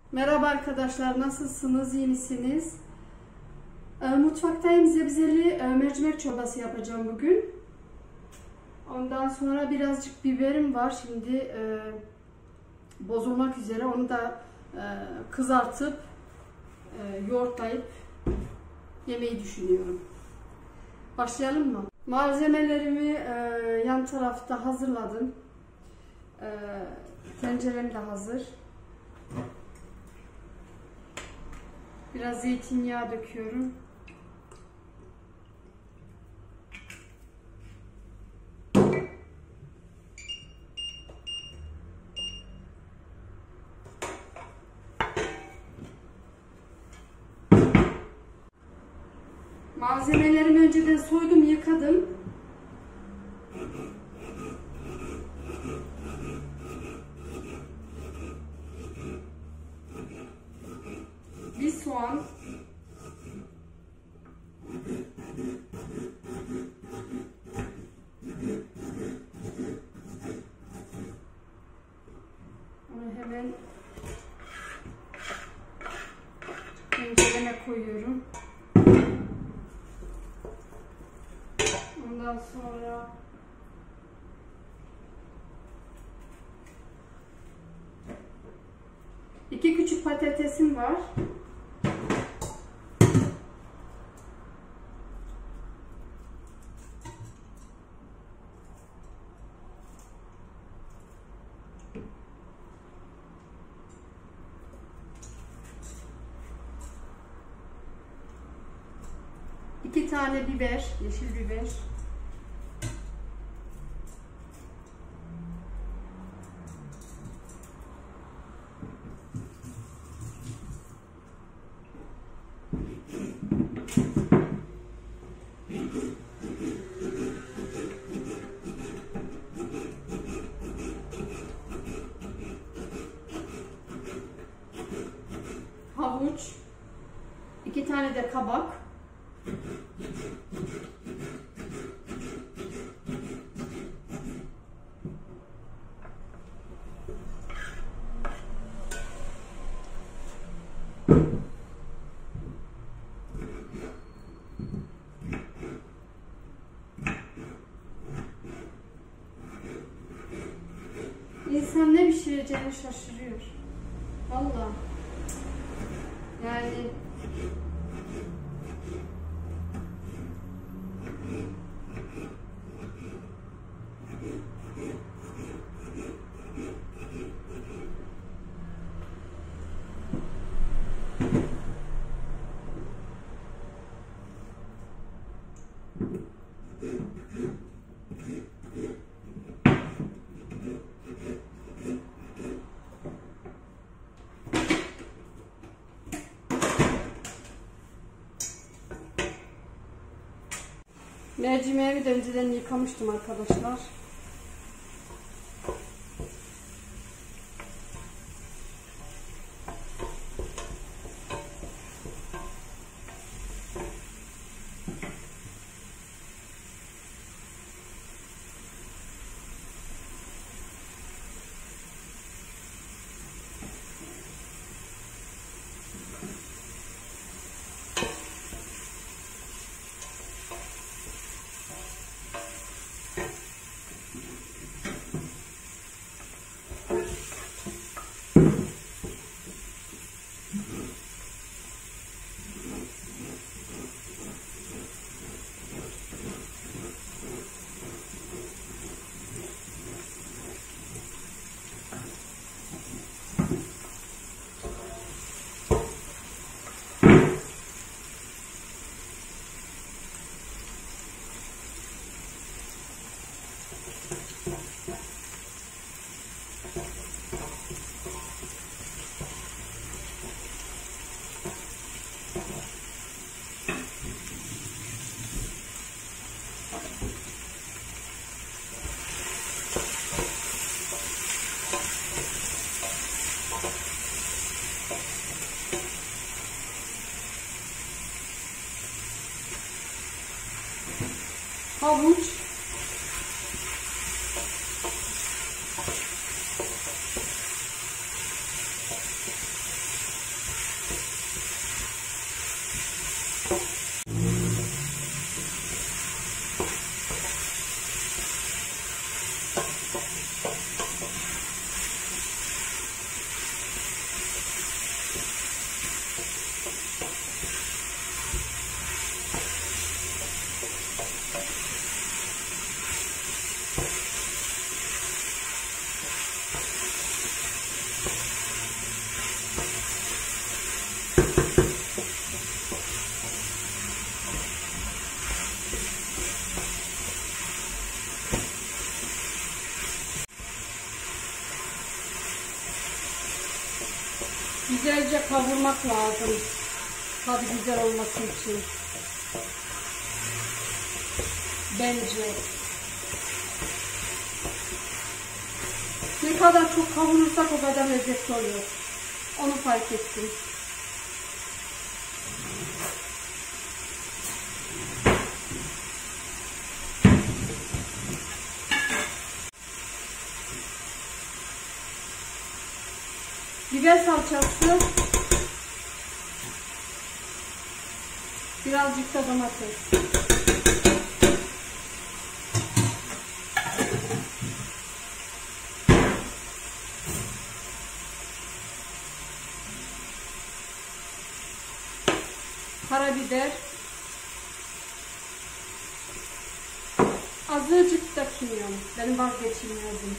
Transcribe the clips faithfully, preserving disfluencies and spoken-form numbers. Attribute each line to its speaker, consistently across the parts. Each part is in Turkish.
Speaker 1: Merhaba arkadaşlar, nasılsınız, iyi misiniz? E, mutfaktayım, zebzeli e, mercimek çorbası yapacağım bugün. Ondan sonra birazcık biberim var, şimdi e, bozulmak üzere, onu da e, kızartıp e, yoğurtlayıp yemeyi düşünüyorum. Başlayalım mı? Malzemelerimi e, yan tarafta hazırladım. E, tencerem de hazır. Biraz zeytinyağı döküyorum. Malzemelerimi önceden soydum, yıkadım. Bir soğan, onu hemen tencereme koyuyorum. Ondan sonra iki küçük patatesim var. İki tane biber, yeşil biber. Havuç, iki tane de kabak. İnsan ne pişireceğini şaşırıyor. Vallahi. Yani mercimeğimi de önceden yıkamıştım arkadaşlar. Havuç, Güzelce kavurmak lazım. Tadı güzel olması için. Bence. Ne kadar çok kavurursak o kadar lezzetli oluyor. Onu fark ettim. Biber salçası, birazcık da domates. Karabiber, azıcık da kimyon. Benim vazgeçilmezim.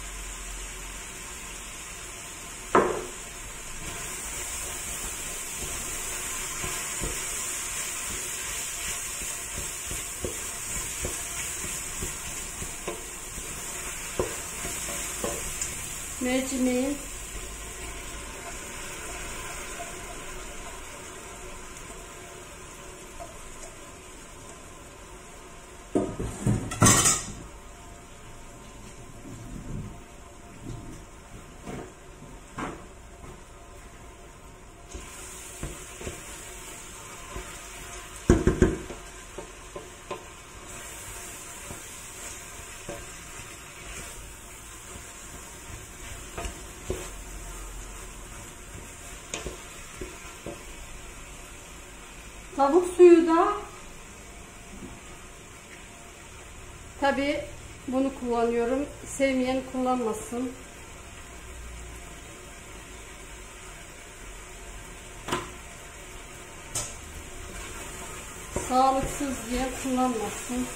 Speaker 1: Mercimeğin tavuk suyu da tabi bunu kullanıyorum. Sevmeyen kullanmasın. Sağlıksız diye kullanmasın.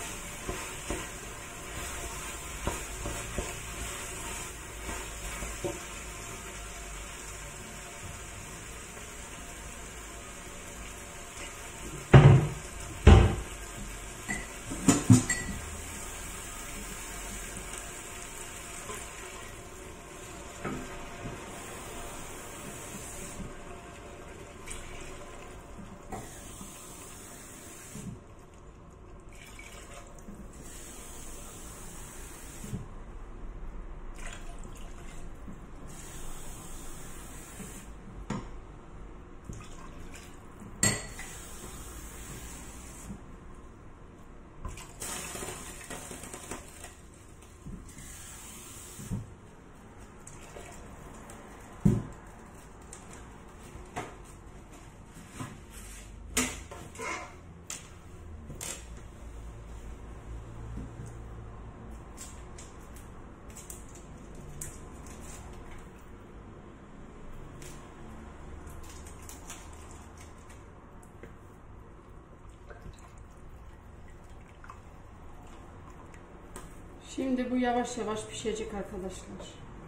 Speaker 1: Şimdi bu yavaş yavaş pişecek arkadaşlar.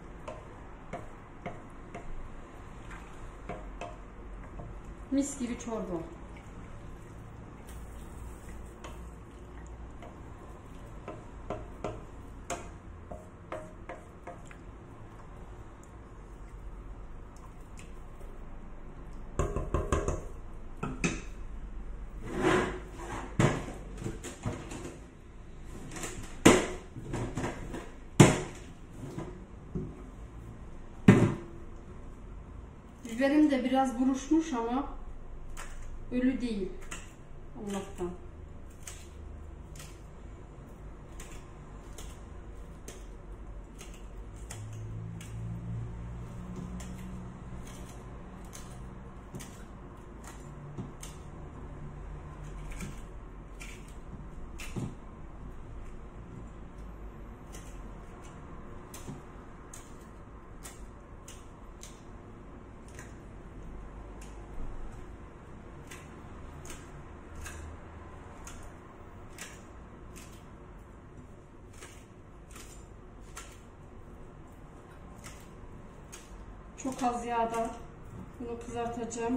Speaker 1: Mis gibi çorba. Biberim de biraz buruşmuş ama ölü değil. Allah'tan. Çok az yağda bunu kızartacağım.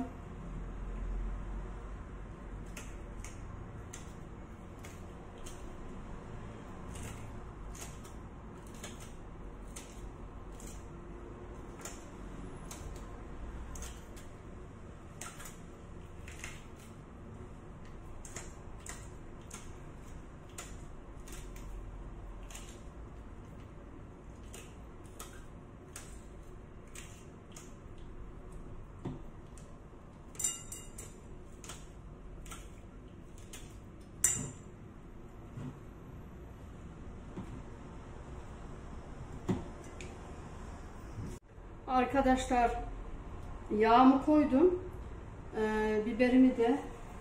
Speaker 1: Arkadaşlar, yağımı koydum. Ee, biberimi de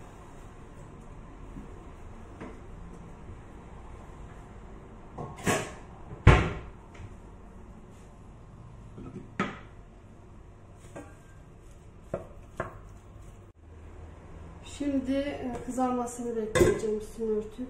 Speaker 1: şimdi kızarmasını bekleyeceğim üstünü örtüp.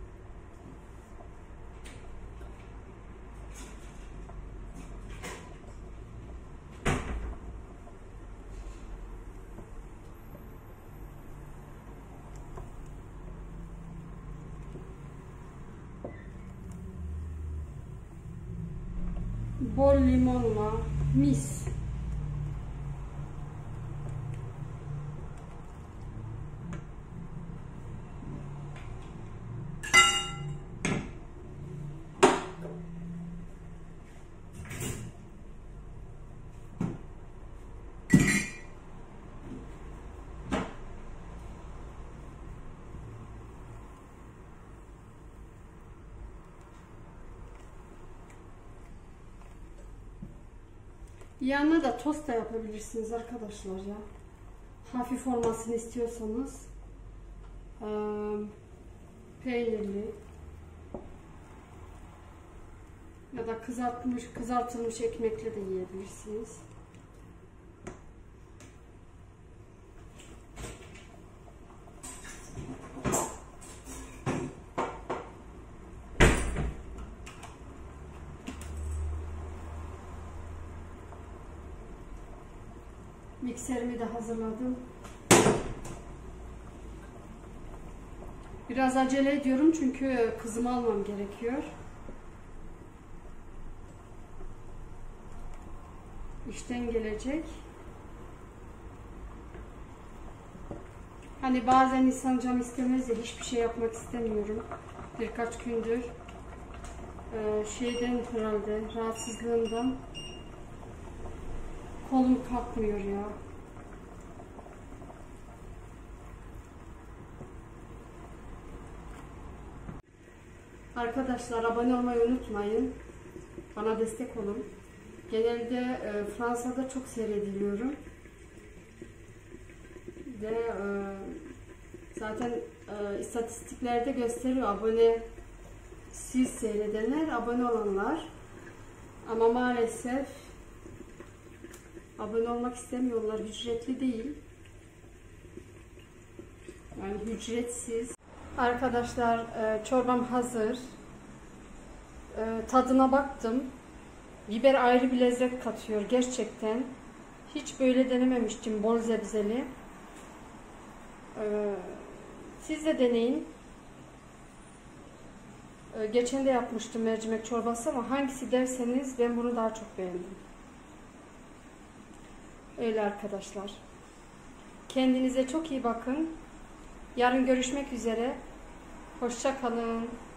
Speaker 1: Bol limonla mis. Yanına da tost da yapabilirsiniz arkadaşlar ya. Hafif olmasını istiyorsanız. Ee, peynirli ya da kızartmış, kızartılmış ekmekle de yiyebilirsiniz. Mikserimi de hazırladım. Biraz acele ediyorum çünkü kızımı almam gerekiyor. İşten gelecek. Hani bazen insan canı istemez de hiçbir şey yapmak istemiyorum. Birkaç gündür e, şeyden herhalde rahatsızlığımdan kolum kalkmıyor ya. Arkadaşlar, abone olmayı unutmayın. Bana destek olun. Genelde e, Fransa'da çok seyrediliyorum. Ve e, zaten e, istatistiklerde gösteriyor abone siz seyredenler, abone olanlar. Ama maalesef abone olmak istemiyorlar. Ücretli değil. Yani ücretsiz. Arkadaşlar, e, çorbam hazır. E, tadına baktım. Biber ayrı bir lezzet katıyor gerçekten. Hiç böyle denememiştim bol zebzeli. E, siz de deneyin. E, geçen de yapmıştım mercimek çorbası ama hangisi derseniz ben bunu daha çok beğendim. Öyle arkadaşlar. Kendinize çok iyi bakın. Yarın görüşmek üzere. Hoşça kalın.